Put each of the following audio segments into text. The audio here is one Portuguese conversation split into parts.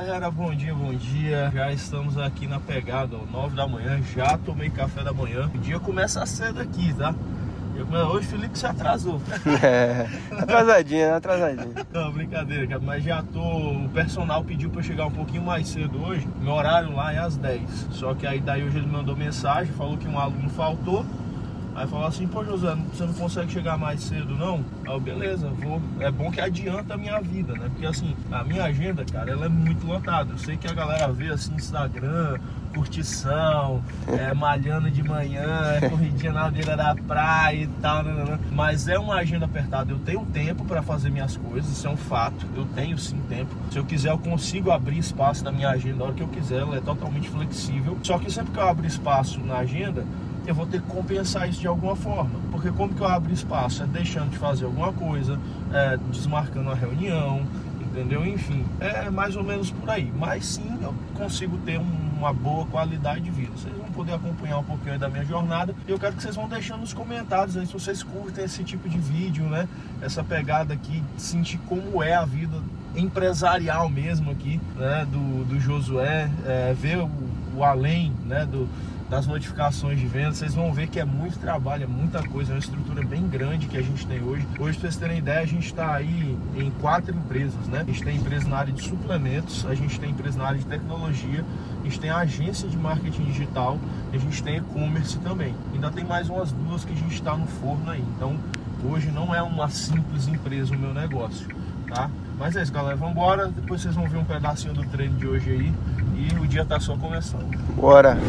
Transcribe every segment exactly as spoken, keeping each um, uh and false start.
galera, bom dia, bom dia. Já estamos aqui na pegada, ó, nove da manhã, já tomei café da manhã. O dia começa cedo aqui, tá? Eu, hoje o Felipe se atrasou. É, atrasadinha, né? Atrasadinha. Não, brincadeira, cara, mas já tô... O personal pediu pra eu chegar um pouquinho mais cedo hoje. Meu horário lá é às dez. Só que aí daí hoje ele mandou mensagem, falou que um aluno faltou. Aí falou assim, pô José, você não consegue chegar mais cedo não? Aí eu, beleza, vou. É bom que adianta a minha vida, né? Porque assim, a minha agenda, cara, ela é muito lotada. Eu sei que a galera vê assim, Instagram, curtição, é, malhando de manhã, é corridinha na beira da praia e tal, né, né, né. Mas é uma agenda apertada. Eu tenho tempo para fazer minhas coisas, isso é um fato. Eu tenho sim tempo. Se eu quiser, eu consigo abrir espaço na minha agenda a hora que eu quiser, ela é totalmente flexível. Só que sempre que eu abro espaço na agenda, eu vou ter que compensar isso de alguma forma. Porque como que eu abro espaço? É deixando de fazer alguma coisa, é, desmarcando a reunião, entendeu? Enfim, é mais ou menos por aí. Mas sim, eu consigo ter uma boa qualidade de vida. Vocês vão poder acompanhar um pouquinho aí da minha jornada. E eu quero que vocês vão deixando nos comentários aí se vocês curtem esse tipo de vídeo, né? Essa pegada aqui, sentir como é a vida empresarial mesmo aqui, né? Do, do Josué, é, ver o, o além, né? Do... das notificações de venda. Vocês vão ver que é muito trabalho, é muita coisa, é uma estrutura bem grande que a gente tem hoje. Hoje, para vocês terem ideia, a gente está aí em quatro empresas, né? A gente tem empresa na área de suplementos, a gente tem empresa na área de tecnologia, a gente tem a agência de marketing digital, a gente tem e-commerce também. Ainda tem mais umas duas que a gente está no forno aí. Então, hoje não é uma simples empresa o meu negócio, tá? Mas é isso, galera, vamos embora. Depois vocês vão ver um pedacinho do treino de hoje aí e o dia tá só começando. Bora!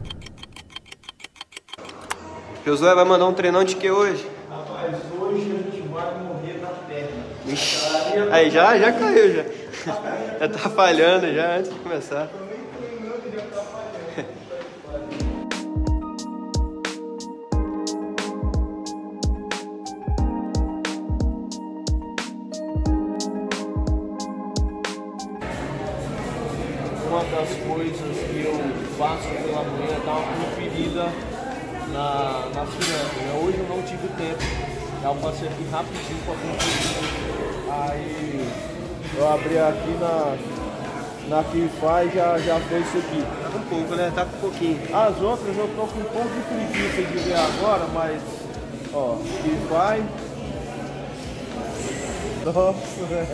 Josué vai mandar um treinão de que hoje? Rapaz, hoje a gente vai morrer na perna. Ixi, aí já, já caiu já. Já tá falhando já antes de começar. Uma das coisas que eu faço pela manhã é dar uma conferida na, na finança, né? Hoje eu não tive tempo, eu passei aqui rapidinho para conferir. Aí eu abri aqui na, na Kify, já, já fez isso aqui. Tá com pouco, né? Tá com pouquinho. As outras eu tô com um pouco de preguiça de ver agora, mas ó, Kify. Nossa,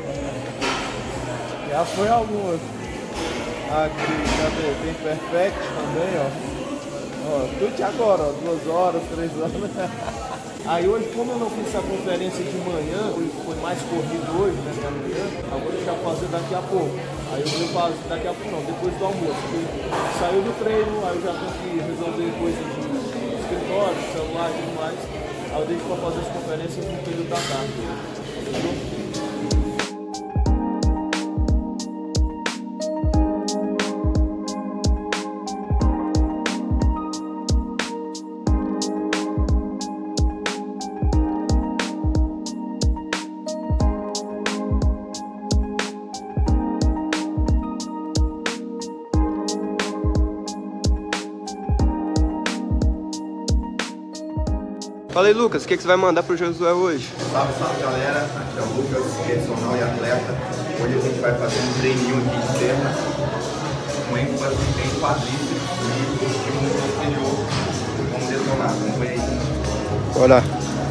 já foi algumas. Aqui, cadê? Tem Perfect também, ó. Ó, tudo agora, ó, duas horas, três horas. Aí hoje, como eu não fiz essa conferência de manhã, foi, foi mais corrido hoje, né, de manhã, eu vou deixar fazer daqui a pouco. Aí eu vou fazer daqui a pouco não, depois do almoço. Saiu do treino, aí eu já tenho que resolver coisas de escritório, celular e tudo mais. Aí eu deixo pra fazer as conferências no período da tarde. Entendeu? Fala aí, Lucas, o que, que você vai mandar pro Josué hoje? Salve, salve galera, aqui é o Lucas, personal e atleta. Hoje a gente vai fazer um treininho aqui de perna, com ênfase em quadríceps e estímulo posterior. Vamos detonar, vamos ver aí. Bora!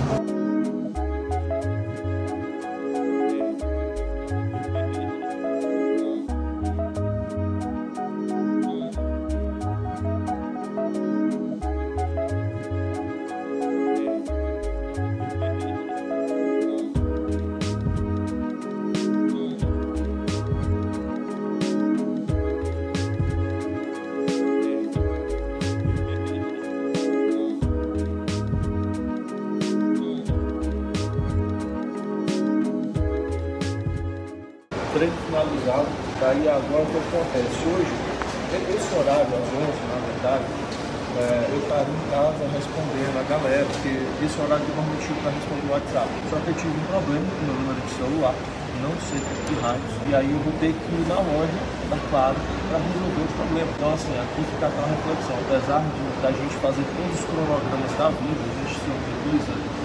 Treino finalizado, daí agora o que acontece? Hoje, esse horário, às onze, na verdade, é, eu estaria em casa respondendo a galera, porque esse horário que eu normalmente tive para responder o WhatsApp. Só que eu tive um problema com o meu número de celular, não sei por que raios, e aí eu vou ter que ir na loja da Claro para resolver o problema. Então assim, aqui fica aquela reflexão, apesar de da gente fazer todos os cronogramas da vida, a gente se organiza,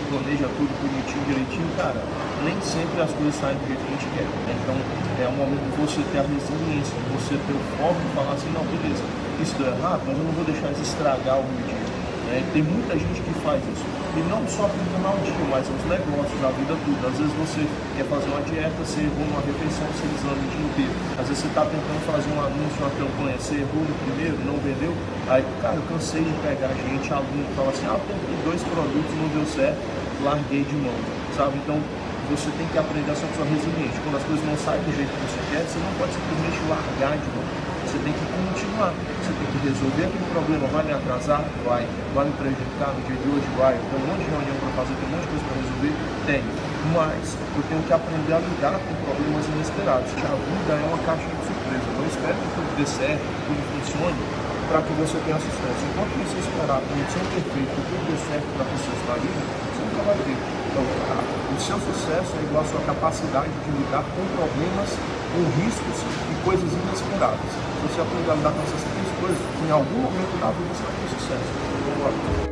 planeja tudo bonitinho, direitinho, cara, nem sempre as coisas saem do jeito que a gente quer. Né? Então é um momento de você ter a resiliência, de você ter o foco e falar assim, não, beleza, isso deu errado, mas eu não vou deixar isso estragar o meu dia. Né? Tem muita gente que faz isso. E não só para o canal dia, mas os negócios, a vida toda. Às vezes você quer fazer uma dieta, você errou uma refeição, você exame o dia inteiro. Às vezes você está tentando fazer um anúncio, uma campanha, você errou no primeiro, não vendeu. Aí, cara, eu cansei de pegar gente, aluno, fala assim, ah, tem dois produtos, não deu certo, larguei de mão, sabe? Então, você tem que aprender a ser uma pessoa resiliente. Quando as coisas não saem do jeito que você quer, você não pode simplesmente largar de mão. Você tem que continuar, você tem que resolver aquele problema. Vai me atrasar? Vai. Vai me prejudicar no dia de hoje? Vai. Tem um monte de reunião para fazer, tem um monte de coisa para resolver? Tem. Mas eu tenho que aprender a lidar com problemas inesperados. A vida é uma caixinha de surpresa. Não espere que tudo dê certo, que tudo funcione, para que você tenha sucesso. Enquanto você esperar a condição perfeita, que tudo dê certo para você na vida, você nunca vai ter. Então, o seu sucesso é igual à sua capacidade de lidar com problemas, com riscos e coisas inesperadas. Se você aprender a lidar com essas três coisas, em algum momento da vida você vai ter sucesso. Vamos lá.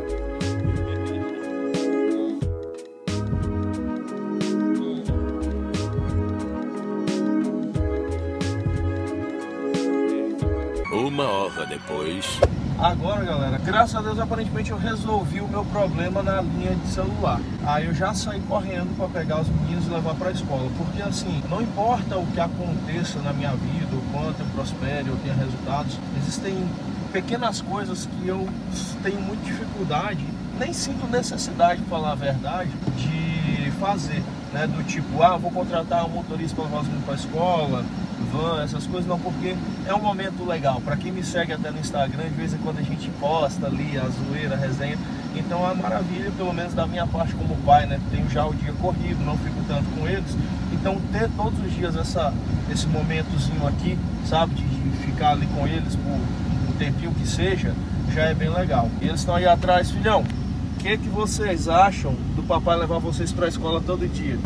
Uma hora depois. Agora, galera, graças a Deus, aparentemente eu resolvi o meu problema na linha de celular. Aí eu já saí correndo para pegar os meninos e levar para a escola. Porque assim, não importa o que aconteça na minha vida, o quanto eu prospere, eu tenha resultados, existem pequenas coisas que eu tenho muita dificuldade, nem sinto necessidade, para falar a verdade, de fazer. Né? Do tipo, ah, vou contratar um motorista para levar os meninos para a escola, van, essas coisas, não, porque é um momento legal. Para quem me segue até no Instagram, de vez em quando a gente posta ali a zoeira, a resenha. Então é uma maravilha, pelo menos da minha parte como pai, né? Tenho já o dia corrido, não fico tanto com eles. Então ter todos os dias essa, esse momentozinho aqui, sabe? De, de ficar ali com eles por um tempinho que seja, já é bem legal. E eles estão aí atrás, filhão. O que, que vocês acham do papai levar vocês para a escola todo dia?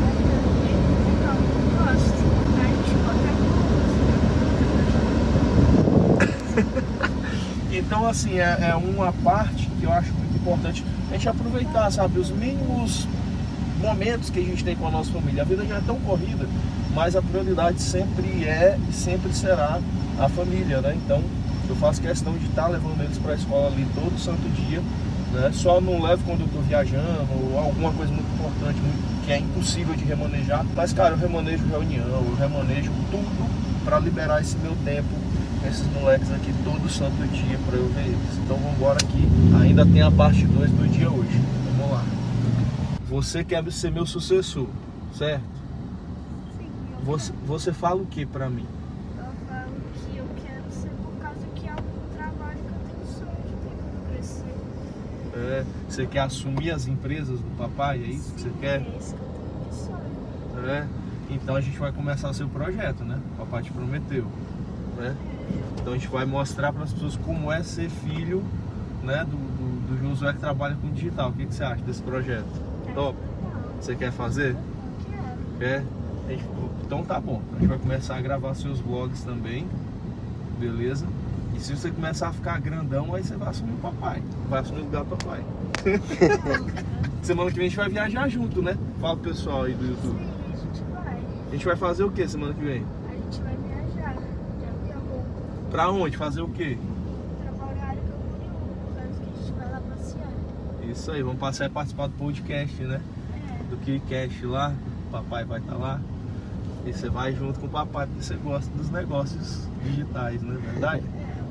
Então assim, é, é uma parte que eu acho muito importante a gente aproveitar, sabe, os mínimos momentos que a gente tem com a nossa família. A vida já é tão corrida, mas a prioridade sempre é e sempre será a família, né? Então eu faço questão de estar levando eles para a escola ali todo santo dia, né? Só não levo quando eu estou viajando ou alguma coisa muito importante, muito, que é impossível de remanejar. Mas cara, eu remanejo reunião, eu remanejo tudo para liberar esse meu tempo, esses moleques aqui todo santo dia para eu ver eles. Então vamos embora aqui, ainda tem a parte dois do dia hoje. Vamos lá. Você quer ser meu sucessor, certo? Sim, eu Você, você fala o que pra mim? Eu falo que eu quero ser por causa que é um trabalho que eu tenho sonho de ter quando crescer. É, você quer assumir as empresas do papai, é isso que você quer? É isso que eu tenho de sonho. É, então a gente vai começar o seu projeto, né? O papai te prometeu, né? Então a gente vai mostrar para as pessoas como é ser filho, né, do, do, do Josué que trabalha com digital. O que, que você acha desse projeto? Top? Você quer fazer? Quer? A gente, então tá bom. A gente vai começar a gravar seus vlogs também, beleza? E se você começar a ficar grandão, aí você vai assumir o papai. Vai assumir o lugar do papai. Semana que vem a gente vai viajar junto, né? Fala pro pessoal aí do YouTube. Sim, a gente vai. A gente vai fazer o que semana que vem? A gente vai viajar de avião. Pra onde? Fazer o quê? Pra Balneário Camboriú, por causa que a gente vai lá passear. Isso aí, vamos passar e participar do podcast, né? É. Do KiwiCast lá, o papai vai estar lá. E você vai junto com o papai, porque você gosta dos negócios digitais, não é verdade?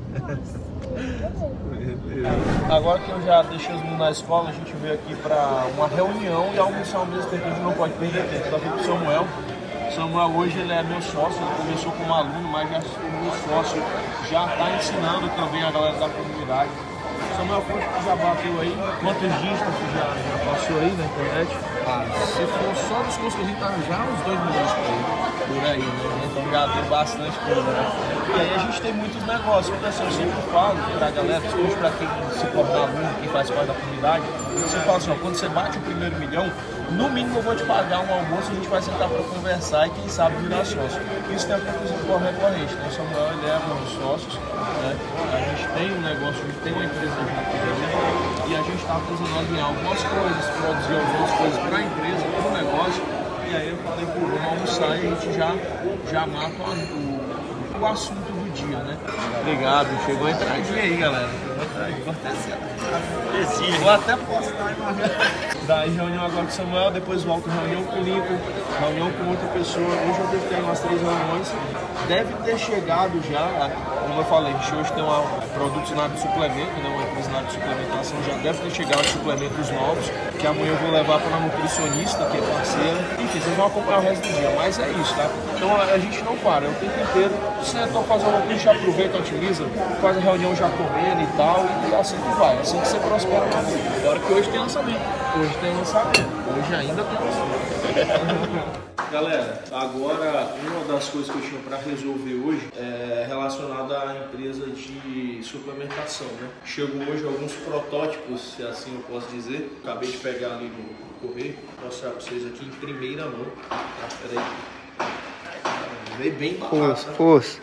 Agora que eu já deixei os meninos na escola, a gente veio aqui para uma reunião e almoçar ao mesmo tempo, a gente não pode perder tempo. Estou aqui com o Samuel. Samuel hoje ele é meu sócio, ele começou como aluno, mas já é meu sócio, já está ensinando também a galera da comunidade. Samuel, quanto que já bateu aí? Quantos dígitos que já, já passou aí na internet? Ah, se for só dos cursos que a gente tá já uns dois milhões por aí. Por aí, né? Então já tem bastante coisa, né? E aí a gente tem muitos negócios. Então, assim, eu sempre falo pra galera, principalmente pra quem se torna aluno, quem faz parte da comunidade, você fala assim, ó, quando você bate o primeiro milhão, no mínimo eu vou te pagar um almoço, a gente vai sentar pra conversar e quem sabe virar sócio. Isso tem acontecido com a recorrente, né? O Samuel, ele é um dos sócios, né? A gente tem um negócio, a gente tem uma empresa junto, e a gente está artesanal em algumas coisas, produzir algumas coisas para a empresa, para o negócio. E aí eu falei, pô, vamos almoçar e a gente já, já mata o, o assunto do dia, né? Obrigado, chegou a entradinha aí, galera. Chegou a entradinha, cortesia. Vou até postar, imagina. Daí reunião agora com o Samuel, depois volto reunião com o Lincoln, reunião com outra pessoa. Hoje eu devo ter umas três reuniões. Deve ter chegado já, como eu falei, a gente hoje tem uma, produtos na área de suplemento, né, uma empresa na área de suplementação, já deve ter chegado suplementos novos, que amanhã eu vou levar para a nutricionista, que é parceira. Enfim, vocês vão acompanhar o resto do dia, mas é isso, tá? Então a, a gente não para, é o tempo inteiro. Se você for fazer uma coisa, já aproveita, utiliza, faz a reunião já comendo e tal, e assim que vai, assim que você prospera na vida. Agora que hoje tem lançamento, hoje tem lançamento, hoje ainda tem lançamento. Galera, agora uma das coisas que eu tinha para resolver hoje é relacionada à empresa de suplementação, né? Chegou hoje alguns protótipos, se assim eu posso dizer. Acabei de pegar ali no correio, vou mostrar para vocês aqui em primeira mão. Tá? Pera aí. Veio bem barato. Força, força.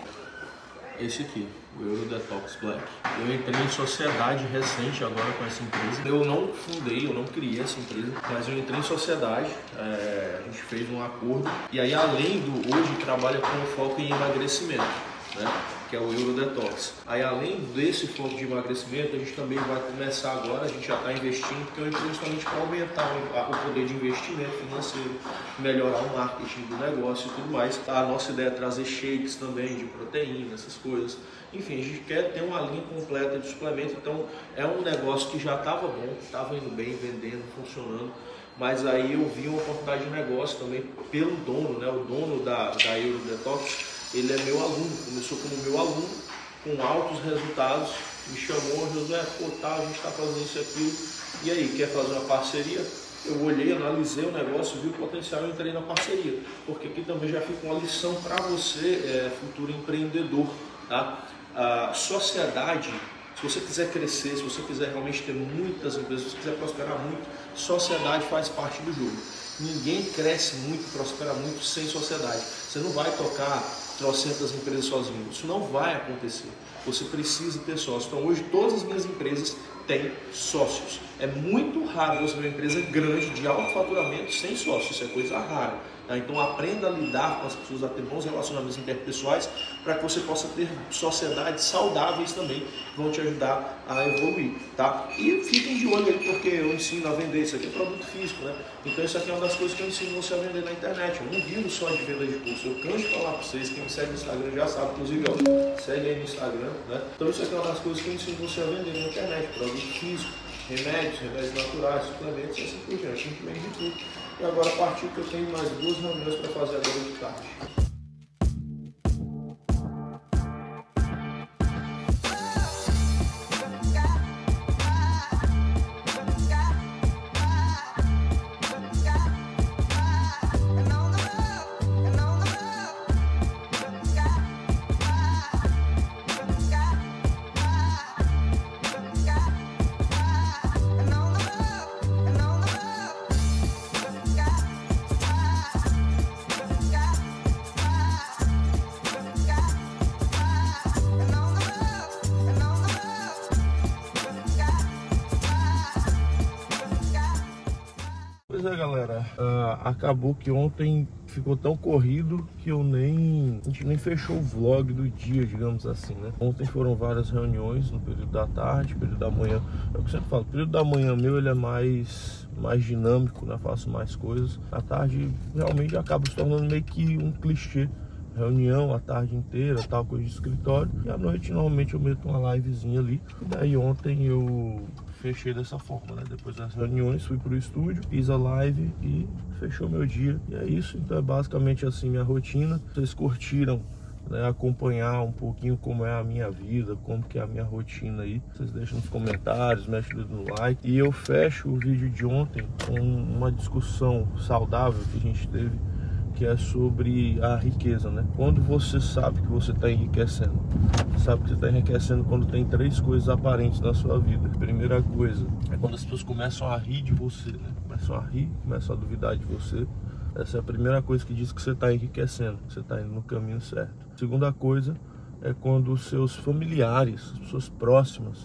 Esse aqui, o Euro Detox Black. Eu entrei em sociedade recente agora com essa empresa. Eu não fundei, eu não criei essa empresa, mas eu entrei em sociedade, é, a gente fez um acordo. E aí, além do hoje, trabalha com foco em emagrecimento, né? Que é o Euro Detox. Aí, além desse foco de emagrecimento, a gente também vai começar agora, a gente já está investindo, porque é uma empresa justamente para aumentar o poder de investimento financeiro, melhorar o marketing do negócio e tudo mais. A nossa ideia é trazer shakes também de proteína, essas coisas. Enfim, a gente quer ter uma linha completa de suplemento, então é um negócio que já estava bom, estava indo bem, vendendo, funcionando. Mas aí eu vi uma oportunidade de negócio também pelo dono, né? O dono da, da Euro Detox. Ele é meu aluno, começou como meu aluno, com altos resultados, me chamou, Josué, pô, tá, a gente está fazendo isso e aquilo, e aí, quer fazer uma parceria? Eu olhei, analisei o negócio, vi o potencial e entrei na parceria, porque aqui também já fica uma lição para você, é, futuro empreendedor, tá? A sociedade, se você quiser crescer, se você quiser realmente ter muitas empresas, se você quiser prosperar muito, sociedade faz parte do jogo. Ninguém cresce muito, prospera muito sem sociedade. Você não vai tocar trocentas empresas sozinho. Isso não vai acontecer. Você precisa ter sócios. Então hoje todas as minhas empresas têm sócios. É muito raro você ver uma empresa grande de alto faturamento sem sócios. Isso é coisa rara. Tá? Então aprenda a lidar com as pessoas, a ter bons relacionamentos interpessoais para que você possa ter sociedades saudáveis também que vão te ajudar a evoluir, tá? E fiquem de olho aí porque eu ensino a vender, isso aqui é produto físico, né? Então isso aqui é uma das coisas que eu ensino você a vender na internet. Eu não vivo só de venda de curso, eu canso de falar para vocês, quem me segue no Instagram já sabe, inclusive ó, segue aí no Instagram, né? Então isso aqui é uma das coisas que eu ensino você a vender na internet, produto físico, remédios, remédios naturais, suplementos e assim por diante, a gente vende tudo. E agora partiu que eu tenho mais duas reuniões para fazer agora de tarde. Pois é, galera, uh, acabou que ontem ficou tão corrido que eu nem, a gente nem fechou o vlog do dia, digamos assim, né? Ontem foram várias reuniões no período da tarde, período da manhã. É o que eu sempre falo, o período da manhã meu ele é mais, mais dinâmico, né? Faço mais coisas. A tarde realmente acaba se tornando meio que um clichê. Reunião a tarde inteira, tal, coisa de escritório. E à noite normalmente eu meto uma livezinha ali. E daí ontem eu fechei dessa forma, né? Depois das reuniões fui pro estúdio, fiz a live e fechou meu dia. E é isso, então é basicamente assim minha rotina. Vocês curtiram, né, acompanhar um pouquinho como é a minha vida, como que é a minha rotina aí, vocês deixam nos comentários, mexe o dedo no like. E eu fecho o vídeo de ontem com uma discussão saudável que a gente teve, que é sobre a riqueza, né? Quando você sabe que você está enriquecendo, sabe que você está enriquecendo quando tem três coisas aparentes na sua vida. A primeira coisa é quando as pessoas começam a rir de você, né? Começam a rir, começam a duvidar de você. Essa é a primeira coisa que diz que você está enriquecendo, que você está indo no caminho certo. A segunda coisa é quando os seus familiares, as pessoas próximas,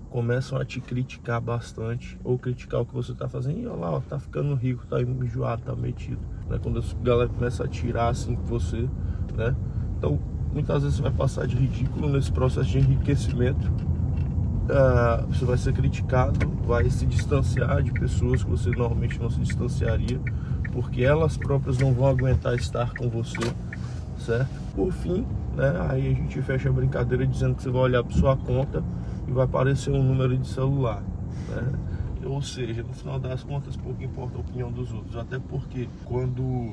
começam a te criticar bastante, ou criticar o que você tá fazendo, e olha lá, ó, tá ficando rico, tá enjoado, tá metido, né? Quando a galera começa a tirar assim com você, né? Então, muitas vezes você vai passar de ridículo nesse processo de enriquecimento. Uh, você vai ser criticado, vai se distanciar de pessoas que você normalmente não se distanciaria, porque elas próprias não vão aguentar estar com você, certo? Por fim, né, aí a gente fecha a brincadeira dizendo que você vai olhar para sua conta e vai aparecer um número de celular, né? Ou seja, no final das contas, pouco importa a opinião dos outros, até porque quando,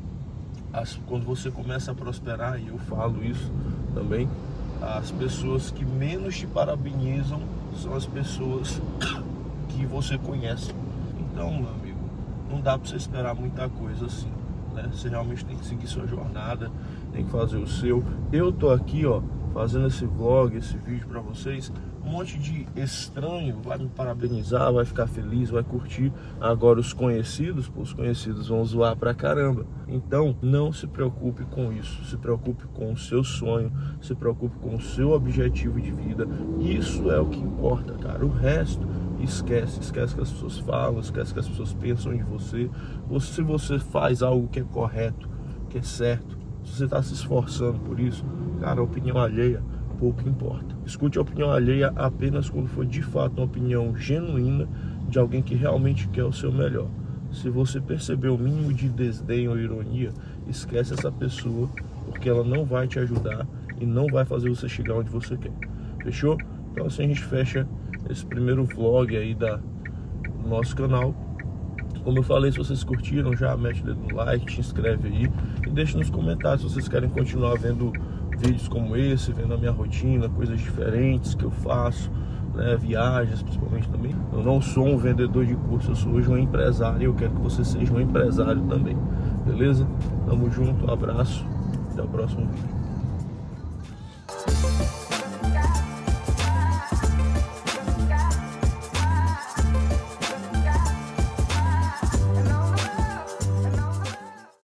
as, quando você começa a prosperar, e eu falo isso também, as pessoas que menos te parabenizam são as pessoas que você conhece. Então, meu amigo, não dá pra você esperar muita coisa assim, né? Você realmente tem que seguir sua jornada, tem que fazer o seu. Eu tô aqui, ó, fazendo esse vlog, esse vídeo pra vocês. Um monte de estranho vai me parabenizar, vai ficar feliz, vai curtir. Agora os conhecidos, pô, os conhecidos vão zoar pra caramba. Então não se preocupe com isso, se preocupe com o seu sonho, se preocupe com o seu objetivo de vida. Isso é o que importa, cara. O resto esquece, esquece que as pessoas falam, esquece que as pessoas pensam de você. Ou se você faz algo que é correto, que é certo, se você está se esforçando por isso, cara, a opinião alheia pouco importa. Escute a opinião alheia apenas quando for de fato uma opinião genuína de alguém que realmente quer o seu melhor. Se você perceber o mínimo de desdém ou ironia, esquece essa pessoa, porque ela não vai te ajudar e não vai fazer você chegar onde você quer. Fechou? Então assim a gente fecha esse primeiro vlog aí da, do nosso canal. Como eu falei, se vocês curtiram, já mete o dedo no like, te inscreve aí e deixe nos comentários se vocês querem continuar vendo vídeos como esse, vendo a minha rotina, coisas diferentes que eu faço, né, viagens principalmente também. Eu não sou um vendedor de curso, eu sou hoje um empresário e eu quero que você seja um empresário também, beleza? Tamo junto, um abraço, até o próximo vídeo.